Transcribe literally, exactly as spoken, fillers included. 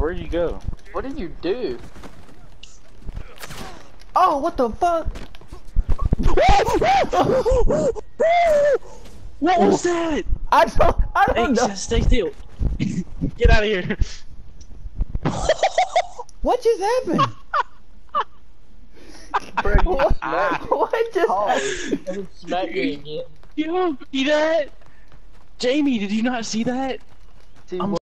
where'd you go? What did you do? Oh, what the fuck? What was that? I don't, I don't Hey, know. just stay still. Get out of here. What just happened? Bro, you What, smacked what just Oh, happened? I just smacked me again. You see that? Jamie, did you not see that? See, I'm